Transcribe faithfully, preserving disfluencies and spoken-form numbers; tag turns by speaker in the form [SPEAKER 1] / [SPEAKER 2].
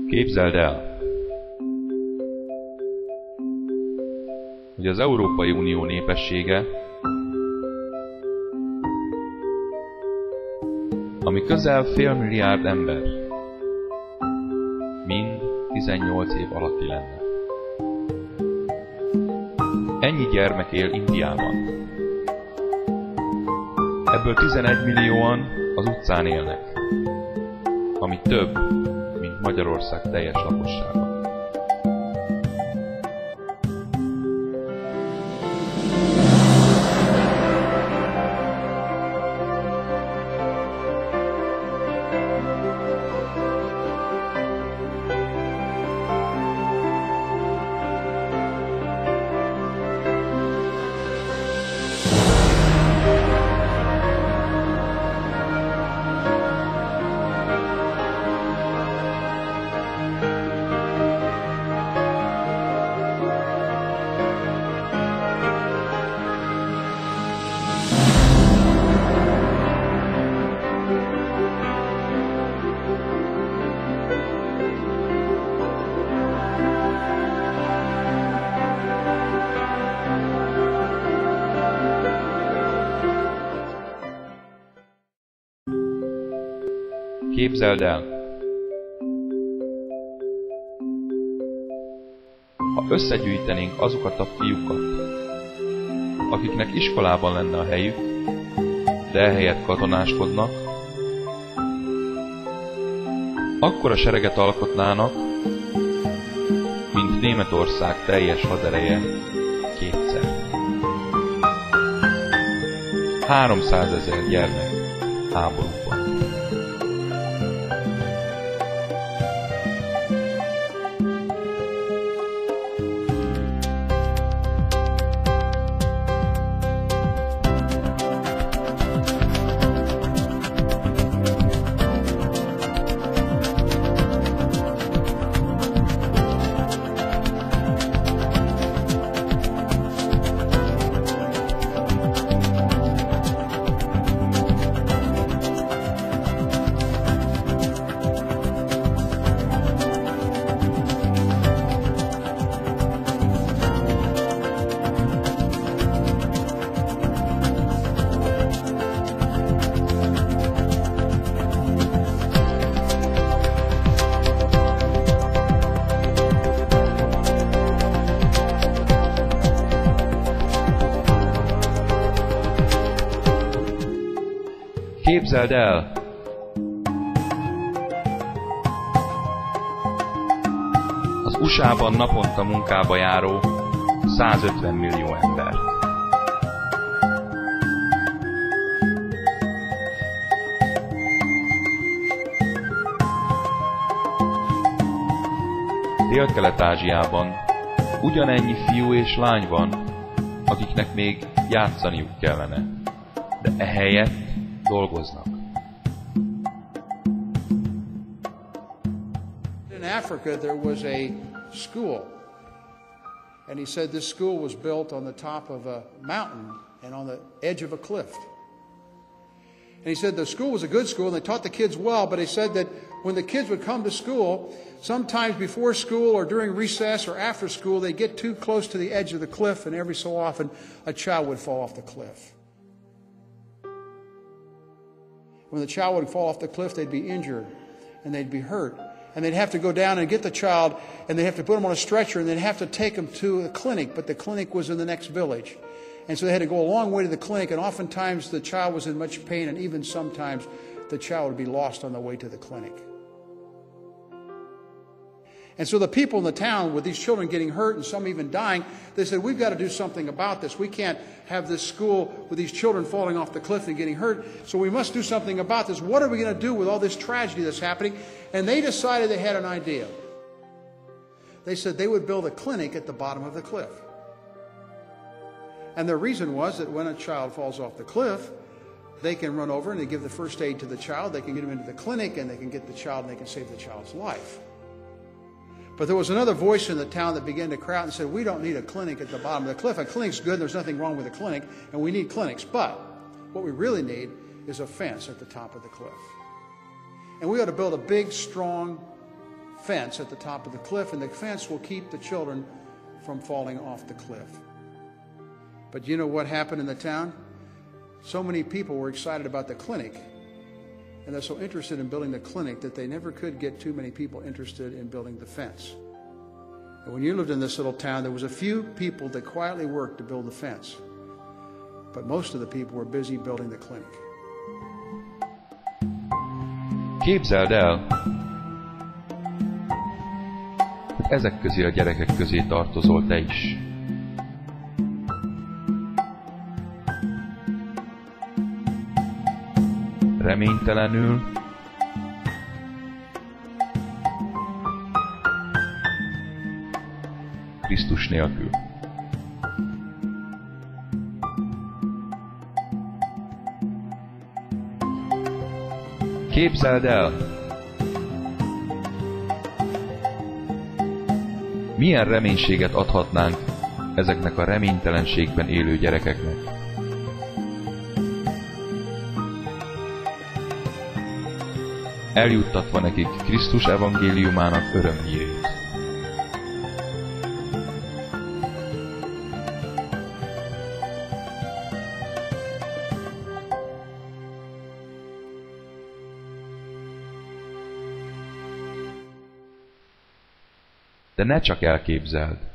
[SPEAKER 1] Képzeld el, hogy az Európai Unió népessége, ami közel félmilliárd ember, mind tizennyolc év alatti lenne. Ennyi gyermek él Indiában. Ebből tizenegy millióan az utcán élnek, ami több, mint Magyarország teljes lakossága. Képzeld el, ha összegyűjtenénk azokat a fiúkat, akiknek iskolában lenne a helyük, de ehelyett katonáskodnak, akkora sereget alkotnának, mint Németország teljes hadereje kétszer. háromszázezer gyermek háborúban. Képzeld el! Az u es á-ban naponta munkába járó százötven millió ember. Dél-Kelet-Ázsiában ugyanennyi fiú és lány van, akiknek még játszaniuk kellene, de ehelyett dolgoznak.
[SPEAKER 2] In Africa there was a school, and he said this school was built on the top of a mountain and on the edge of a cliff. And he said the school was a good school and they taught the kids well, but he said that when the kids would come to school, sometimes before school or during recess or after school, they'd get too close to the edge of the cliff, and every so often a child would fall off the cliff. When the child would fall off the cliff, they'd be injured and they'd be hurt. And they'd have to go down and get the child, and they'd have to put him on a stretcher, and they'd have to take him to a clinic, but the clinic was in the next village. And so they had to go a long way to the clinic, and oftentimes the child was in much pain, and even sometimes the child would be lost on the way to the clinic. And so the people in the town, with these children getting hurt and some even dying, they said, we've got to do something about this. We can't have this school with these children falling off the cliff and getting hurt, so we must do something about this. What are we going to do with all this tragedy that's happening? And they decided they had an idea. They said they would build a clinic at the bottom of the cliff. And the reason was that when a child falls off the cliff, they can run over and they give the first aid to the child, they can get him into the clinic, and they can get the child and they can save the child's life. But there was another voice in the town that began to cry out and said, we don't need a clinic at the bottom of the cliff. A clinic's good, there's nothing wrong with a clinic, and we need clinics. But what we really need is a fence at the top of the cliff. And we ought to build a big, strong fence at the top of the cliff, and the fence will keep the children from falling off the cliff. But you know what happened in the town? So many people were excited about the clinic, and they're so interested in building the clinic that they never could get too many people interested in building the fence. And when you lived in this little town, there was a few people that quietly worked to build the fence, but most of the people were busy building the clinic.
[SPEAKER 1] Képzeld el, hogy ezek közé a gyerekek közé tartozol te is. Reménytelenül, Krisztus nélkül. Képzeld el, milyen reménységet adhatnánk ezeknek a reménytelenségben élő gyerekeknek. Eljuttatva nekik Krisztus evangéliumának örömhírét. De ne csak elképzeld.